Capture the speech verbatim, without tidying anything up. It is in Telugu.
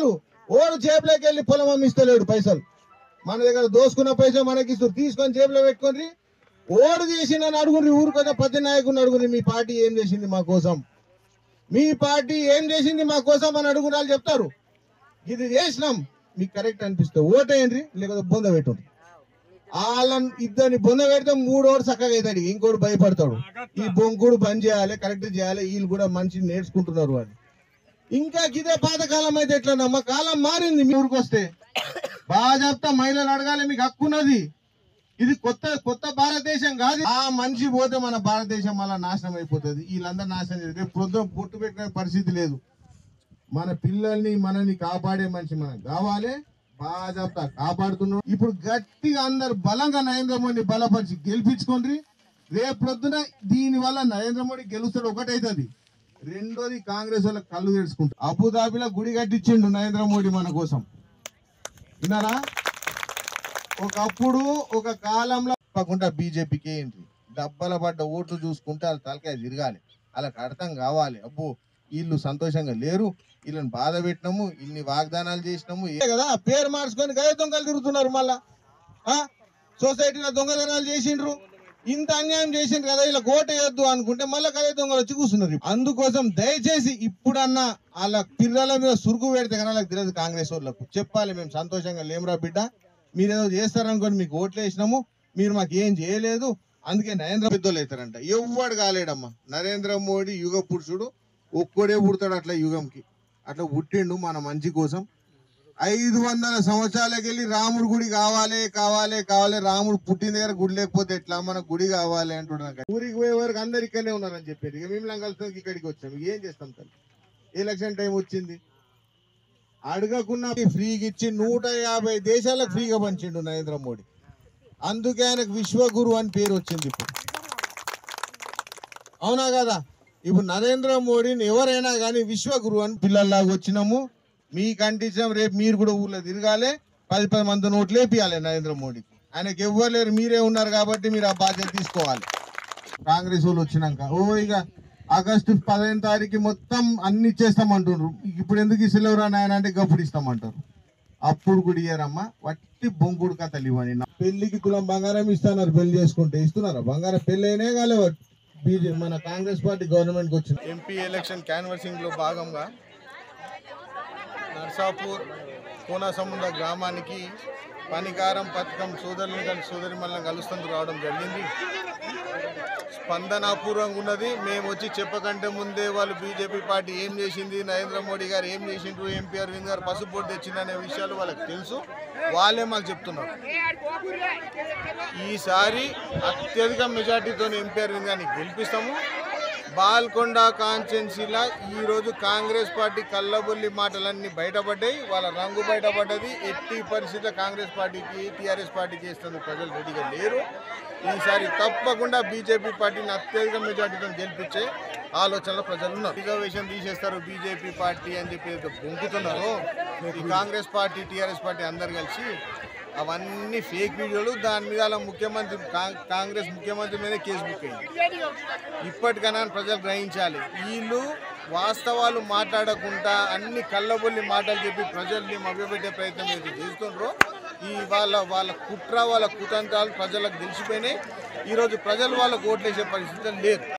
ఇస్తారు. ఓడు జేబులోకి వెళ్ళి పొలం అమ్మిస్తలేడు పైసలు. మన దగ్గర దోసుకున్న పైసలు మనకి ఇస్తారు, తీసుకొని జేబులో పెట్టుకొని ఓడు చేసిందని అడుగుని. ఊరికొక పది నాయకుని అడుగుని, మీ పార్టీ ఏం చేసింది మా కోసం, మీ పార్టీ ఏం చేసింది మా కోసం అని అడుగుని. వాళ్ళు చెప్తారు ఇది చేసినాం, మీకు కరెక్ట్ అనిపిస్తే ఓటేయండి, లేకపోతే బొంద పెట్టుండ్రి. వాళ్ళని ఇద్దరిని బొంద పెడితే మూడోడు చక్కగా అవుతాడు, ఇంకోటి భయపడతాడు. ఈ బొంకుడు పని చేయాలి, కరెక్ట్ చేయాలి. వీళ్ళు కూడా మంచి నేర్చుకుంటున్నారు వాళ్ళు. ఇంకా ఇదే పాతకాలం అయితే ఎట్లా నమ్మ, కాలం మారింది. మీ ఊరికి వస్తే బాగా చెప్తా, మహిళలు అడగాలి, మీకు హక్కు ఉన్నది. ఇది కొత్త కొత్త భారతదేశం కాదు. ఆ మనిషి పోతే మన భారతదేశం మళ్ళీ నాశనం అయిపోతుంది. వీళ్ళందరూ నాశనం చేస్తారు. రేపు పొద్దున పొట్టు పెట్టిన పరిస్థితి లేదు. మన పిల్లల్ని మనల్ని కాపాడే మనిషి మనకు కావాలి. బాగా చెప్తా కాపాడుతున్నాం. ఇప్పుడు గట్టిగా అందరు బలంగా నరేంద్ర మోడీ బలపరిచి గెలిపించుకోండి. రేపు పొద్దున దీని వల్ల నరేంద్ర మోడీ గెలుస్తాడు, ఒకటైతుంది. రెండోది కాంగ్రెస్ వాళ్ళకి కళ్ళు తెరుచుకుంటారు. అబుదాబిలో గుడి కట్టించిండు నరేంద్ర మోడీ మన కోసం, విన్నారా? ఒకప్పుడు ఒక కాలంలో తప్పకుండా బీజేపీకి ఏంటి డబ్బల పడ్డ ఓట్లు చూసుకుంటే వాళ్ళ తలకాయ తిరగాలి, వాళ్ళకి అర్థం కావాలి. అబ్బో వీళ్ళు సంతోషంగా లేరు, వీళ్ళని బాధ పెట్టినాము, ఇన్ని వాగ్దానాలు చేసినాము కదా. పేరు మార్చుకొని గదే దొంగలు తిరుగుతున్నారు. మళ్ళా సొసైటీలో దొంగతనాలు చేసిండ్రు, ఇంత అన్యాయం చేసిండ్రు కదా, ఇలా ఓటు వేయొద్దు అనుకుంటే మళ్ళీ గదే దొంగలు వచ్చి కూర్చున్నారు. అందుకోసం దయచేసి ఇప్పుడన్నా వాళ్ళ పిల్లల మీద సురుకు పెడితే కానీ వాళ్ళకి తెలియదు. కాంగ్రెస్ వాళ్ళకు చెప్పాలి, మేము సంతోషంగా లేమురా బిడ్డ, మీరేదో చేస్తారనుకోండి, మీకు ఓట్లు వేసినాము, మీరు మాకు ఏం చేయలేదు, అందుకే నరేంద్ర పెద్దోళ్ళు అవుతారంట. ఎవ్వడు కాలేడమ్మా. నరేంద్ర మోడీ యుగ పురుషుడు, ఒక్కడే పుడతాడు అట్లా యుగంకి. అట్లా పుట్టిండు మన మంచి కోసం. ఐదు వందల సంవత్సరాలకి వెళ్ళి రాముడు గుడి కావాలి కావాలి కావాలి, రాముడు పుట్టిన దగ్గర గుడి లేకపోతే ఎట్లా, మన గుడి కావాలి అంటున్నాను. ఊరికి పోయే వరకు అందరు ఇక్కడనే ఉన్నారని చెప్పేది. ఇక మేము కలిసి ఇక్కడికి వచ్చాము, ఏం చేస్తాం తల్లి. ఎలక్షన్ టైం వచ్చింది, అడగకున్నా ఫ్రీగా ఇచ్చి నూట యాభై దేశాలకు ఫ్రీగా పంచిండు నరేంద్ర మోడీ. అందుకే ఆయనకు విశ్వగురు అని పేరు వచ్చింది ఇప్పుడు, అవునా కదా? ఇప్పుడు నరేంద్ర మోడీని ఎవరైనా కానీ విశ్వగురు అని పిల్లల్లాగా వచ్చినాము. మీకు అంటించాం, రేపు మీరు కూడా ఊర్లో తిరగాలి, పది పది మంది నోట్లు వేపియాలి నరేంద్ర మోడీకి. ఆయనకి ఎవ్వరు లేరు, మీరే ఉన్నారు కాబట్టి మీరు ఆ బాధ్యత తీసుకోవాలి. కాంగ్రెస్ వాళ్ళు వచ్చినాక ఓ ఇక ఆగస్టు పదిహేను తారీఖు మొత్తం అన్ని ఇచ్చేస్తామంటున్నారు. ఇప్పుడు ఎందుకు ఇస్తలేవురా నాయన అంటే గప్పుడు ఇస్తామంటారు. అప్పుడు కూడా ఇయ్యారమ్మా, వట్టి బొంగుడు కథలు ఇవ్వండి. పెళ్లికి తులం బంగారం ఇస్తున్నారు, పెళ్లి చేసుకుంటే ఇస్తున్నారా బంగారం? పెళ్లి అయినా కాలేవు. బీజేపీ మన కాంగ్రెస్ పార్టీ గవర్నమెంట్ కి వచ్చింది. ఎంపీ ఎలక్షన్ క్యాన్వర్సింగ్ లో భాగంగా నర్సాపూర్ కోనసముద్ర గ్రామానికి పనికారం పథకం సోదరులను కలిసి సోదరి మళ్ళీ కలుస్తూ రావడం జరిగింది. స్పందనాపూర్వంగా ఉన్నది. మేము వచ్చి చెప్పకంటే ముందే వాళ్ళు బీజేపీ పార్టీ ఏం చేసింది, నరేంద్ర మోడీ గారు ఏం చేసిండ్రు, ఎంపీ అరవింద్ గారు పసుపు బోర్డు తెచ్చింది అనే విషయాలు వాళ్ళకి తెలుసు. వాళ్ళే మాకు చెప్తున్నారు. ఈసారి అత్యధిక మెజార్టీతో ఎంపీ అరవింద్ గారిని గెలిపిస్తాము. బాల్కొండ కాన్స్టిట్యున్సీలో ఈరోజు కాంగ్రెస్ పార్టీ కళ్ళబొల్లి మాటలన్నీ బయటపడ్డాయి, వాళ్ళ రంగు బయటపడ్డది. ఎట్టి పరిస్థితుల్లో కాంగ్రెస్ పార్టీకి టీఆర్ఎస్ పార్టీకి ఇస్తుంది ప్రజలు రెడీగా లేరు. ఈసారి తప్పకుండా బీజేపీ పార్టీని అత్యధిక మెజార్టీతో గెలిపించే ఆలోచనలో ప్రజలు ఉన్నారు. రిజర్వేషన్ తీసేస్తారు బీజేపీ పార్టీ అని చెప్పి బొంకుతున్నారు. ఈ కాంగ్రెస్ పార్టీ టీఆర్ఎస్ పార్టీ అందరు కలిసి అవన్నీ ఫేక్ వీడియోలు. దాని మీద అలా ముఖ్యమంత్రి కాంగ్రెస్ ముఖ్యమంత్రి మీద కేసు బుక్ అయింది. ఇప్పటికైనా ప్రజలు గ్రహించాలి, వీళ్ళు వాస్తవాలు మాట్లాడకుండా అన్ని కళ్ళబొల్లి మాటలు చెప్పి ప్రజల్ని మభ్యపెట్టే ప్రయత్నం ఏదైతే చేస్తుండ్రో, ఈ వాళ్ళ వాళ్ళ కుట్ర వాళ్ళ కుతంత్రాలు ప్రజలకు తెలిసిపోయినాయి. ఈరోజు ప్రజలు వాళ్ళకు ఓట్లేసే పరిస్థితులు లేరు.